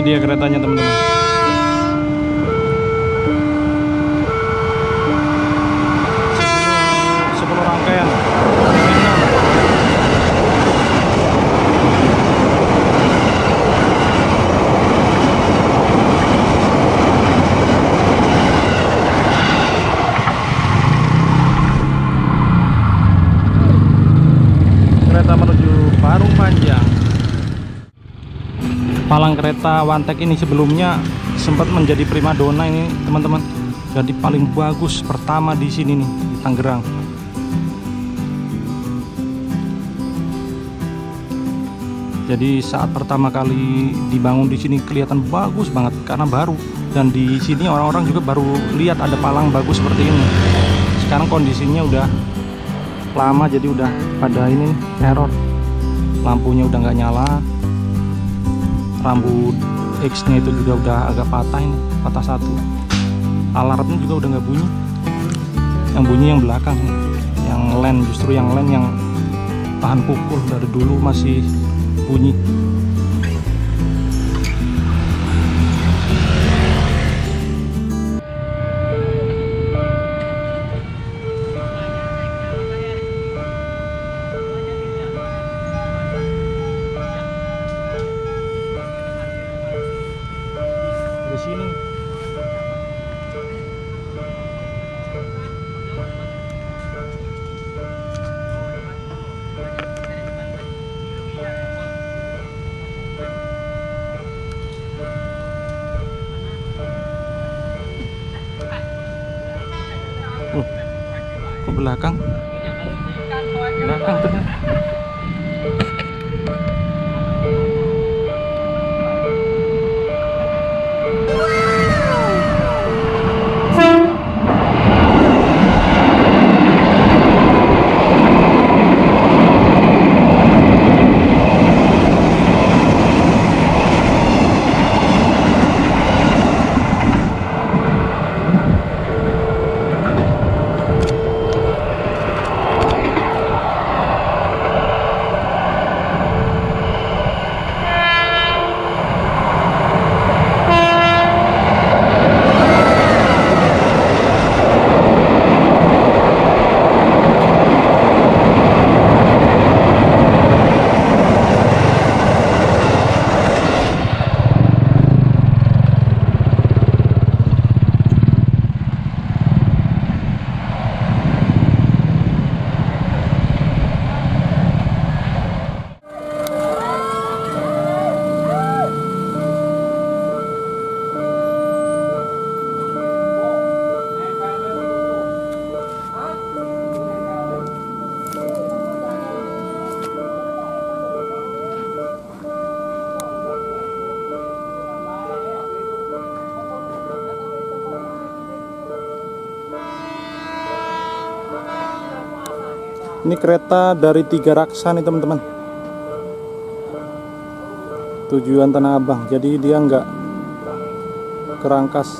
dia keretanya teman-teman. Sepuluh rangkaian. Kereta menuju Parung Panjang. Palang kereta Wantek ini sebelumnya sempat menjadi primadona ini teman-teman. Jadi paling bagus pertama di sini nih di Tangerang. Jadi saat pertama kali dibangun di sini kelihatan bagus banget karena baru, dan di sini orang-orang juga baru lihat ada palang bagus seperti ini. Sekarang kondisinya udah lama jadi udah pada ini error, lampunya udah nggak nyala, rambut X nya itu juga udah agak patah, ini patah satu, alarmnya juga udah nggak bunyi. Yang bunyi yang belakang, yang len, justru yang len yang tahan pukul dari dulu masih bunyi. Di sini ke belakang ternyata. Ini kereta dari Tiga Raksa nih teman-teman, tujuan Tanah Abang, jadi dia nggak ke Rangkas.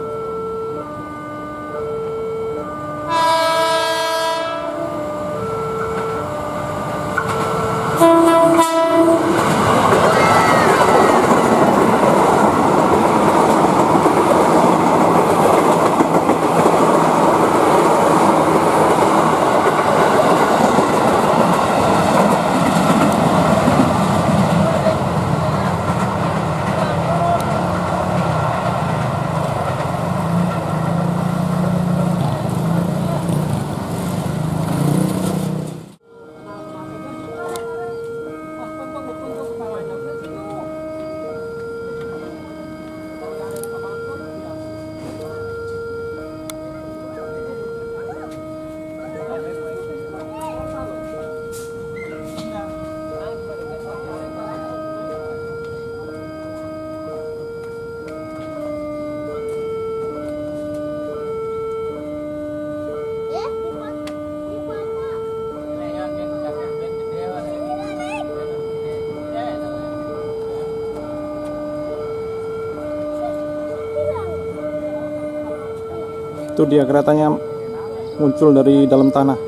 Itu dia keretanya muncul dari dalam tanah.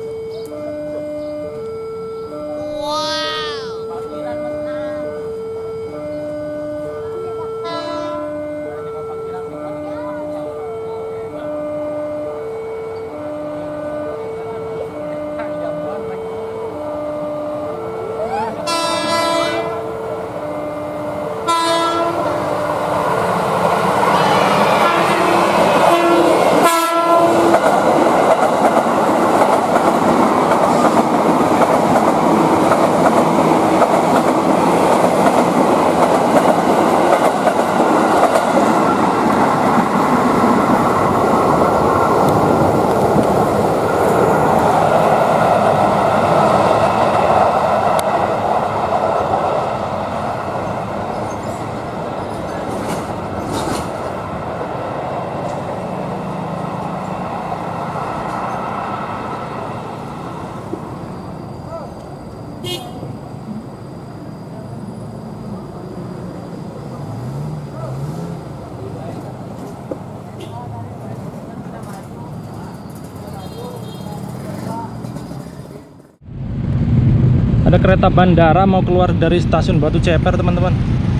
Ada kereta bandara mau keluar dari stasiun Batu Ceper, teman-teman.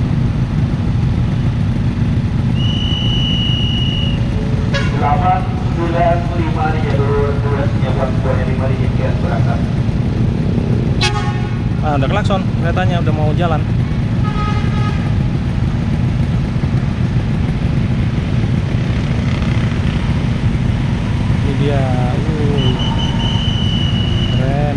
Ah, udah klakson, keretanya udah mau jalan. Ini dia, keren.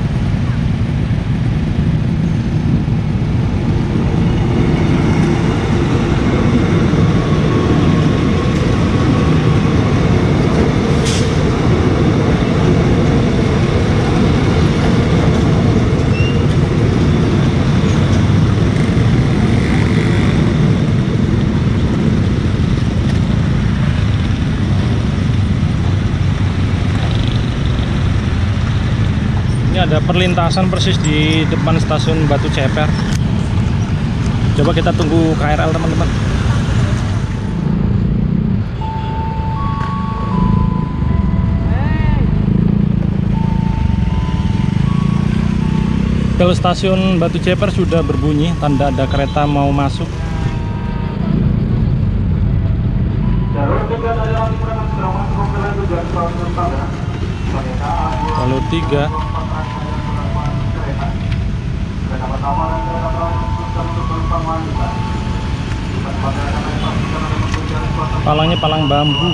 Ini ada perlintasan persis di depan stasiun Batu Ceper. Coba kita tunggu KRL, teman-teman. Bel stasiun Batu Ceper sudah berbunyi, tanda ada kereta mau masuk. Jalur 3. Palangnya palang bambu.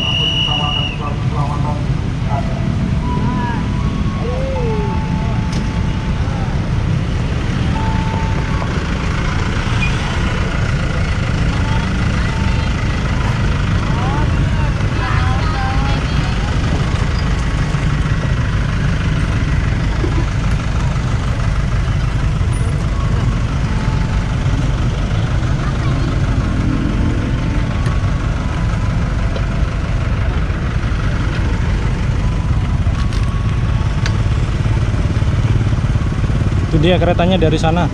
Itu dia keretanya dari sana.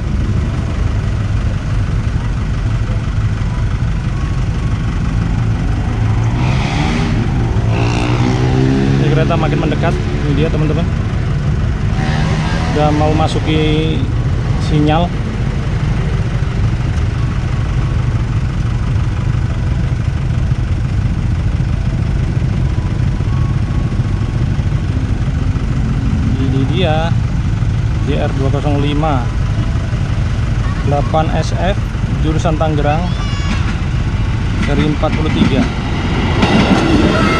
Ini kereta makin mendekat. Ini dia, teman-teman. Udah mau masuki sinyal. Ini dia. DR205 8SF jurusan Tangerang dari 43.